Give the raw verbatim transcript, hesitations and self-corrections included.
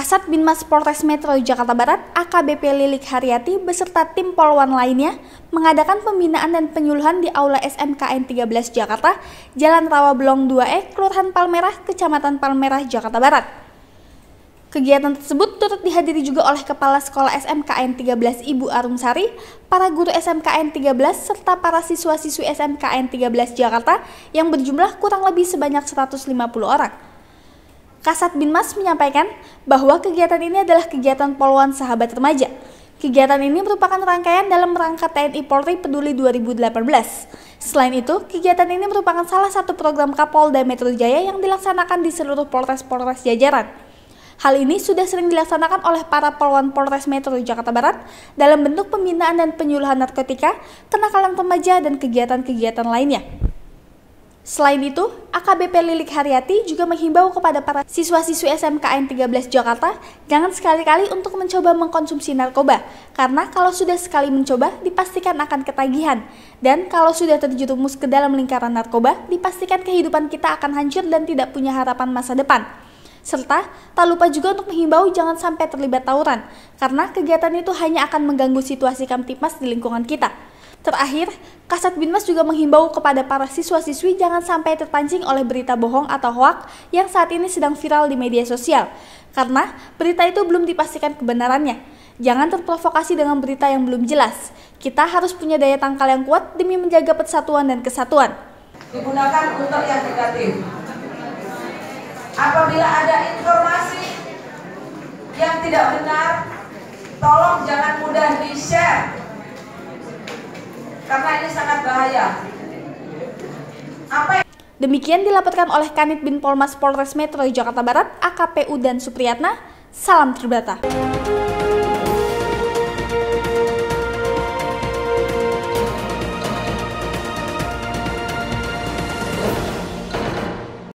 Kasat Binmas Polres Metro Jakarta Barat A K B P Lilik Haryati beserta tim Polwan lainnya mengadakan pembinaan dan penyuluhan di Aula S M K N tiga belas Jakarta, Jalan Rawabelong dua E, Kelurahan Palmerah, Kecamatan Palmerah, Jakarta Barat. Kegiatan tersebut turut dihadiri juga oleh Kepala Sekolah S M K N tiga belas Ibu Arumsari, para guru S M K N tiga belas, serta para siswa-siswi S M K N tiga belas Jakarta yang berjumlah kurang lebih sebanyak seratus lima puluh orang. Kasat Binmas menyampaikan bahwa kegiatan ini adalah kegiatan Polwan Sahabat Remaja. Kegiatan ini merupakan rangkaian dalam rangka T N I Polri Peduli dua ribu delapan belas. Selain itu, kegiatan ini merupakan salah satu program Kapolda Metro Jaya yang dilaksanakan di seluruh Polres-Polres jajaran. Hal ini sudah sering dilaksanakan oleh para Polwan Polres Metro Jakarta Barat dalam bentuk pembinaan dan penyuluhan narkotika, kenakalan remaja, dan kegiatan-kegiatan lainnya. Selain itu, A K B P Lilik Haryati juga menghimbau kepada para siswa-siswi S M K N tiga belas Jakarta jangan sekali-kali untuk mencoba mengkonsumsi narkoba, karena kalau sudah sekali mencoba dipastikan akan ketagihan, dan kalau sudah terjerumus ke dalam lingkaran narkoba dipastikan kehidupan kita akan hancur dan tidak punya harapan masa depan. Serta tak lupa juga untuk menghimbau jangan sampai terlibat tawuran, karena kegiatan itu hanya akan mengganggu situasi Kamtipmas di lingkungan kita. Terakhir, Kasat Binmas juga menghimbau kepada para siswa-siswi jangan sampai terpancing oleh berita bohong atau hoak yang saat ini sedang viral di media sosial, karena berita itu belum dipastikan kebenarannya. Jangan terprovokasi dengan berita yang belum jelas. Kita harus punya daya tangkal yang kuat demi menjaga persatuan dan kesatuan. Digunakan untuk yang negatif. Apabila ada informasi yang tidak benar, tolong jangan mudah di-share. Karena ini sangat bahaya. Apa yang... Demikian dilaporkan oleh Kanit Bin Polmas Polres Metro Jakarta Barat A K P Udan Supriyatna. Salam Tribata.